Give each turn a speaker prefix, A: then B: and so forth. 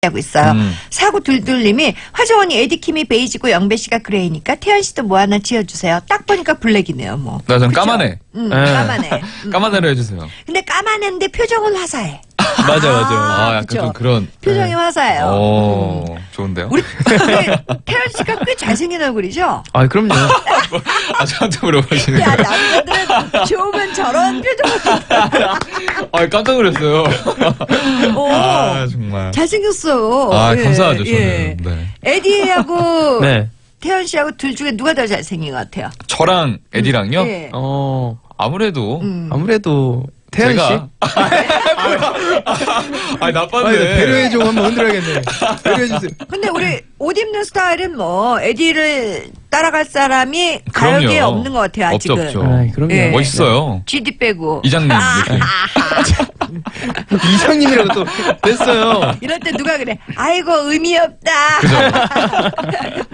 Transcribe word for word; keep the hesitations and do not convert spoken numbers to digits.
A: 하고 있어요.
B: 음.
A: 사구둘둘님이 화정원이 에디킴이 베이지고 영배 씨가 그레이니까 태연 씨도 뭐 하나 지어주세요. 딱 보니까 블랙이네요. 뭐.
B: 나 전
A: 그쵸?
B: 까만해.
A: 음,
C: 네.
A: 까만해. 음.
B: 까만해로 해주세요.
A: 근데 까만했는데 표정은 화사해.
C: 맞아, 맞아.
B: 아, 약간
A: 그쵸?
B: 좀 그런.
A: 표정이
C: 네.
A: 화사해요.
B: 오, 좋은데요?
A: 우리, 우리 태연 씨가 꽤 잘생긴 얼굴이죠?
C: 아, 그럼요.
B: 아, 저한테 물어보시는
A: 야,
B: 거예요?
A: 남자들은 좋으면 저런 표정을.
B: 아, 깜짝 놀랐어요.
A: 오,
B: 아, 정말.
A: 잘생겼어요.
B: 아,
A: 예,
B: 감사하죠, 저는.
A: 예.
B: 네.
A: 에디하고
C: 네.
A: 태연 씨하고 둘 중에 누가 더 잘생긴 것 같아요?
B: 저랑 에디랑요?
A: 예.
C: 어,
B: 아무래도.
A: 음.
C: 아무래도 태연 씨.
B: 제가. 아, 나빴네.
C: 아니, 배려해 좀 한번 흔들어야겠네. 배려해 주세요.
A: 근데 우리 옷 입는 스타일은 뭐 에디를 따라갈 사람이
B: 그럼요.
A: 가요계에 없는 것 같아요
B: 없죠,
A: 아직은.
B: 없죠.
C: 아, 그럼요.
A: 예.
B: 멋있어요.
A: 지디 빼고.
B: 이장님 느낌.
C: 이장님이라고 또 됐어요.
A: 이럴 때 누가 그래? 아이고 의미 없다.
B: 그죠?